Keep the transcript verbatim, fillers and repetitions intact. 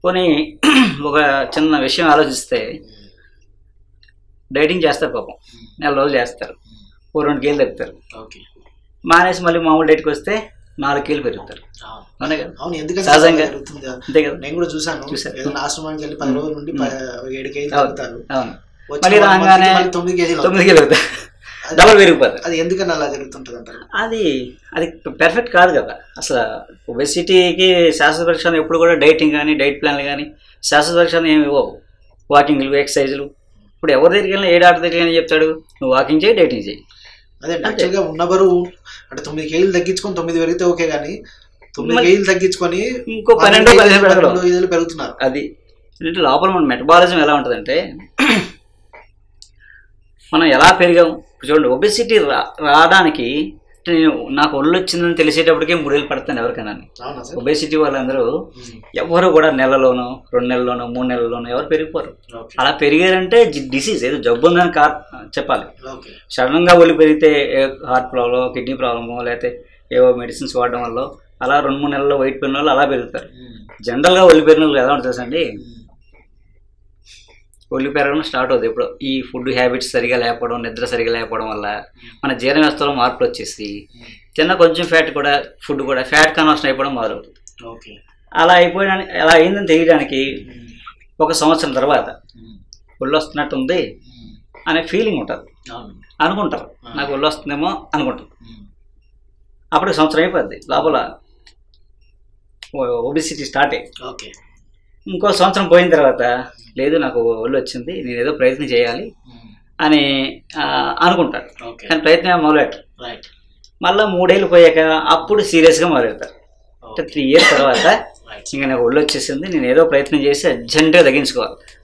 పోనీ ఒక చిన్న విషయం ఆలోచిస్తే డైటింగ్ చేస్తారు పాపం, నెల రోజులు చేస్తారు, ఓ రెండు కేజీలు తగ్గుతారు, మానేసి మళ్ళీ మామూలు డైట్కి వస్తే నాలుగు కేజీలు పెరుగుతారు. అవునే కదా, సహజంగా అంతే కదా. నేను కూడా చూసాను, ఆశ్రమానికి వెళ్ళి పది రోజుల నుండి ఏడు కేజీలు తగ్గుతారు, అవును, మళ్ళీ రాగానే తొమ్మిది కేజీలు తొమ్మిది కేజీలు అవుతారు, డబల్ పెరిగిపోతారు. అది ఎందుకని అలా జరుగుతుంటుంది అంటారు? అది అది పెర్ఫెక్ట్ కాదు కదా. అసలు ఒబెసిటీకి శాశ్వత పరిరక్షణ ఎప్పుడు కూడా డైటింగ్ కానీ డైట్ ప్లాన్లు కానీ శాశ్వత పరిరక్షణ ఏమి ఇవ్వవు. వాకింగ్లు, ఎక్సర్సైజులు. ఇప్పుడు ఎవరి దగ్గరికి వెళ్ళినా ఏ డాక్టర్ దగ్గరికి వెళ్ళినా చెప్తాడు నువ్వు వాకింగ్ చేయి, డైటింగ్ చేయి. అదే యాక్చువల్గా ఉన్న బరువు అంటే తొమ్మిది కేజీలు తగ్గించుకొని తొమ్మిది పెరిగితే ఓకే, కానీ తొమ్మిది కేజీలు తగ్గించుకొని ఇంకో పన్నెండు పదిహేను పెరుగుతున్నారు. అది లోపల మన మెటబాలిజం ఎలా ఉంటుందంటే మనం ఎలా పెరిగాము చూడండి. ఒబెసిటీ రా రావడానికి నేను నాకు ఒళ్ళు వచ్చిందని తెలిసేటప్పటికే మూడేళ్ళు పడతాను ఎవరికైనా. ఒబెసిటీ వాళ్ళందరూ ఎవరు కూడా నెలలోనో రెండు నెలల్లోనో మూడు నెలల్లోనో ఎవరు పెరిగిపోరు. అలా పెరిగారంటే డిసీజ్ ఏదో జబ్బు ఉందని కా చెప్పాలి. సడన్గా ఒళ్ళు పెరిగితే హార్ట్ ప్రాబ్లమ్, కిడ్నీ ప్రాబ్లమో, లేకపోతే ఏవో మెడిసిన్స్ వాడడం వల్ల అలా రెండు మూడు నెలల్లో వెయిట్ పెరిగిన వాళ్ళు అలా పెరుగుతారు. జనరల్గా ఒళ్ళు పెరిగిన వాళ్ళు ఎలా ఉంటుంది అండి, ఒళ్ళు పెరగడం స్టార్ట్ అవుతుంది ఇప్పుడు ఈ ఫుడ్ హ్యాబిట్స్ సరిగా లేకపోవడం, నిద్ర సరిగా లేకపోవడం వల్ల మన జీర్ణ వ్యవస్థలో మార్పులు వచ్చేసి తిన్న కొంచెం ఫ్యాట్ కూడా ఫుడ్ కూడా ఫ్యాట్ కన్వర్షన్ అయిపోవడం మొదలవుతుంది. అలా అయిపోయడానికి అలా అయిందని తెలియడానికి ఒక సంవత్సరం తర్వాత ఒళ్ళు వస్తున్నట్టు ఉంది అనే ఫీలింగ్ ఉంటుంది. అనుకుంటారు నాకు ఒళ్ళు వస్తుందేమో అనుకుంటారు. అప్పుడు సంవత్సరం అయిపోద్ది, లోపల ఒబెసిటీ స్టార్ట్ అయ్యి ఇంకో సంవత్సరం పోయిన తర్వాత లేదు నాకు ఒళ్ళు వచ్చింది, నేను ఏదో ప్రయత్నం చేయాలి అని అనుకుంటారు. కానీ ప్రయత్నం మొదలెట్టారు. మళ్ళీ మూడేళ్ళు పోయాక అప్పుడు సీరియస్గా మొదలెడతారు. అంటే త్రీ ఇయర్స్ తర్వాత ఇంకా నాకు ఒళ్ళు వచ్చేసింది, నేను ఏదో ప్రయత్నం చేసి అర్జెంటుగా తగ్గించుకోవాలి,